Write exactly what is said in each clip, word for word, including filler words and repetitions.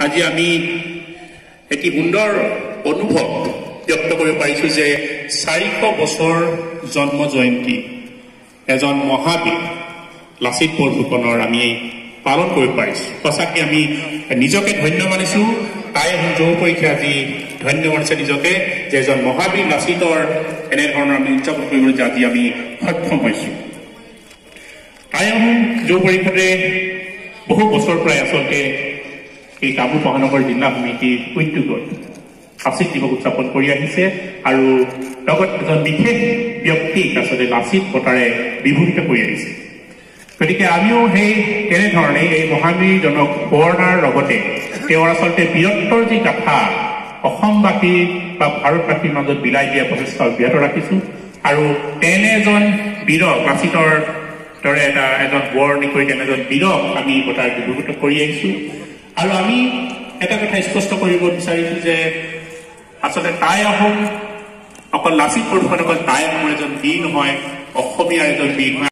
আজি আমি এটি সুন্দৰ অনুভৱ ব্যক্ত কৰিব পাৰিছো যে চাৰিশ বছৰ জন্ম জয়ন্তী এজন মহাবীৰ লাচিত বৰফুকনৰ আমি পালন কৰিব পাৰিছো। সঁচাকৈ আমি নিজকে ধন্য মানিছো। তাই এখন যৌৱ পৰীক্ষা আজি ধন্য মানিছে নিজকে যে এজন মহাবীৰ লাচিতৰ এনেধৰণৰ আমি উদযাপন কৰিবলৈ আজি আমি সক্ষম হৈছো। তাই এখন যৌৱ পৰীক্ষাতে বহু বছৰ প্ৰায় আচলতে এই কামৰূপ মহানগৰ জিলা সমিতিৰ উদ্যোগত লাচিত দিৱস উদযাপন কৰি আহিছে আৰু লগত এজন বিশেষ ব্যক্তিক আচলতে লাচিত বঁটাৰে বিভূষিত কৰি আহিছে। গতিকে আমিও সেই তেনেধৰণে এই মহাবীৰজনক সোঁৱৰণাৰ লগতে তেওঁৰ আচলতে বীৰত্বৰ যি গাথা অসমবাসী বা ভাৰতবাসীৰ মাজত বিলাই দিয়া প্ৰচেষ্টা অব্যাহত ৰাখিছো আৰু তেনে এজন বীৰক লাচিতৰ দৰে এটা এজন বৰ্ণি কৰি তেনে এজন বীৰক আমি বঁটাৰে বিভূষিত কৰি আহিছো। আৰু আমি এটা কথা স্পষ্ট কৰিব বিচাৰিছো যে আচলতে তাই আহোম অকল লাচিত বৰফুকন অকল তাই আহোমৰ এজন বীৰ নহয়, অসমীয়াৰ এজন বীৰ নহয়।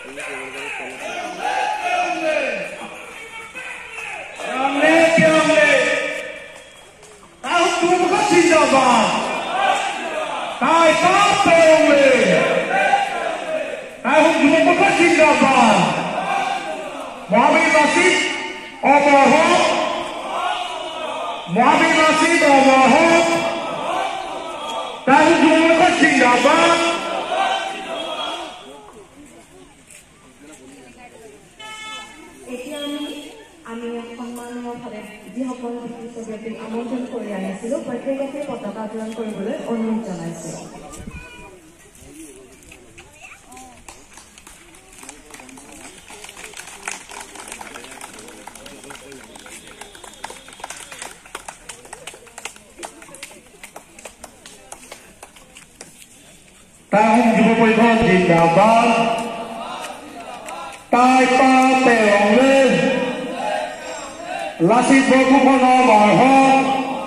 মহাবীর লাচিত অমর হোক, মহাবীর লাচিত অমর হোক, তাই যুবক জিন্দাবাদ। এতিয়া আমি আমি সন্মানীয়ভাৱে যিসকল বিশিষ্ট ব্যক্তিক আমন্ত্ৰণ কৰি আনিছিলো প্ৰত্যেককে পতাকা উত্তোলন কৰিবলৈ অনুৰোধ জনাইছো। তাই যুৱ পৰিষদ জিন্দাবাদ। তাই পাতে ৰঙে লাচিত বৰফুকনৰ অমৰ হওক,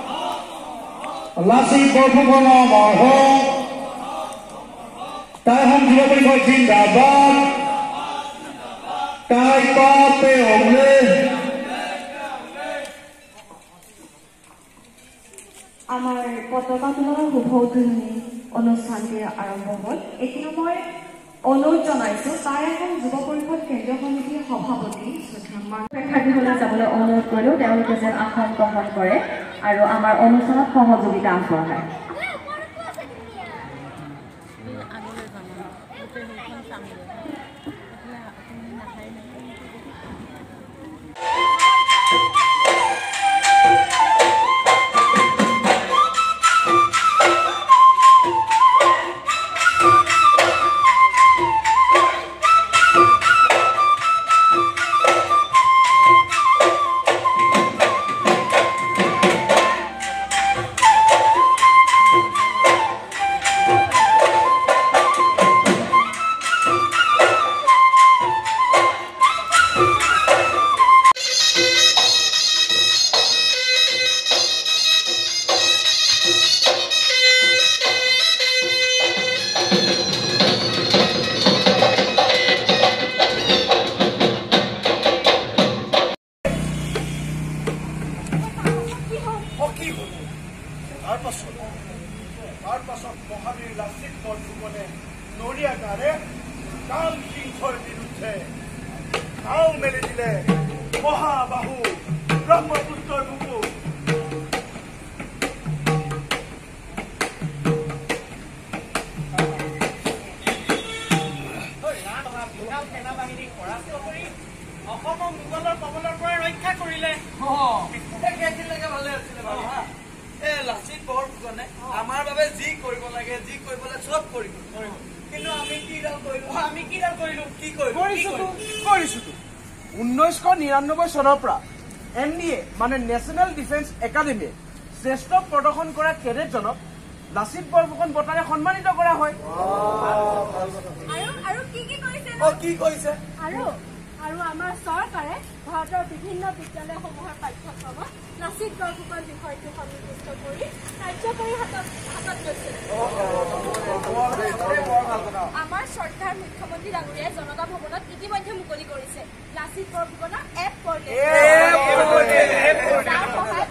লাচিত বৰফুকনৰ অমৰ হওক। তাই যুৱ পৰিষদ জিন্দাবাদ। তাই পাতে ৰঙে। আমাৰ পতাকা উত্তোলনৰ শুভ উদ্বোধনী অনুষ্ঠানটি আৰম্ভ হ'ল। এতিয়া মই অনুৰোধ জনাইছো তাই এখন যুৱ পৰিষদ কেন্দ্ৰীয় সমিতিৰ সভাপতি প্ৰেক্ষাগৃহলৈ যাবলৈ অনুৰোধ কৰিলেও তেওঁলোকে যেন আসন গ্ৰহণ কৰে আৰু আমাৰ অনুষ্ঠানত সহযোগিতা আগবঢ়ায়। তাৰ পাছত মহাবীৰ লাচিত বৰফুকনে নৰিয়া গাৰে কাম সিংহৰ বিৰুদ্ধে নাও মেলি দিলে মহাবাহু ব্ৰহ্মপুত্ৰৰ বুকু। সেনাবাহিনীক পৰাস্ত কৰি অসমক মোগলৰ কবলৰ পৰা ৰক্ষা কৰিলে। ভালে আছিলে বাৰু হা। এ লাচিত বৰফুকনে আমাৰ বাবে যি কৰিব লাগে যি কৰিব লাগে চব কৰিব, কিন্তু আমি কিডাল কৰিলো আমি কিডাল কৰিলো কি কৰিছো কৰিছো ঊনৈছশ নিৰান্নব্বৈ চনৰ পৰা এন ডি এ মানে নেশ্যনেল ডিফেন্স একাডেমীয়ে শ্ৰেষ্ঠ প্ৰদৰ্শন কৰা কেডেটজনক লাচিত বৰফুকন বঁটাৰে সন্মানিত কৰা হয়। আৰু কি কি কৰিছে অ কি কৰিছে আৰু আৰু আমাৰ চৰকাৰে ভাৰতৰ বিভিন্ন বিদ্যালয়সমূহৰ পাঠ্যক্ৰমত লাচিত বৰফুকন বিষয়টো সন্নিৱিষ্ট কৰি কাৰ্যকৰী হাতত হাতত লৈছে। আমাৰ চৰকাৰ মুখ্যমন্ত্ৰী ডাঙৰীয়াই জনতা ভৱনত ইতিমধ্যে মুকলি কৰিছে লাচিত বৰফুকনৰ এপ পৰ্টেল, যাৰ সহায়ত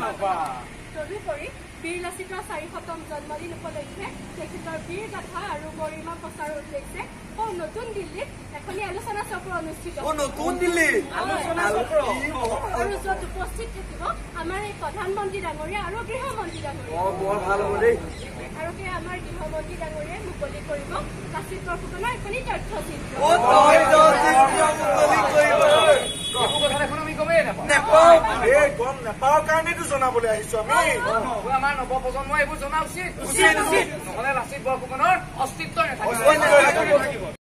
তদুপৰি বীৰ লাচিতৰ চাৰিশতম জন্মদিন উপলক্ষে তেখেতৰ বীৰ গাথা আৰু গৰিমা প্ৰচাৰৰ উদ্দেশ্যে নতুন দিল্লীত এখনি আলোচনা চক্ৰ অনুষ্ঠিত আৰু য'ত উপস্থিত থাকিব আমাৰ এই প্ৰধানমন্ত্ৰী ডাঙৰীয়া আৰু গৃহমন্ত্ৰী ডাঙৰীয়া আৰু সেই আমাৰ গৃহমন্ত্ৰী ডাঙৰীয়াই মুকলি কৰিব লাচিত বৰফুকনৰ এখনি তথ্যচিত্ৰ গম নাপাওঁ কাৰণেতো জনাবলৈ আহিছো আমি আমাৰ নৱপ্ৰজন্মই এইবোৰ জনা উচিত নহলে লাচিত বৰফুকনৰ অস্তিত্ব নাথাকিব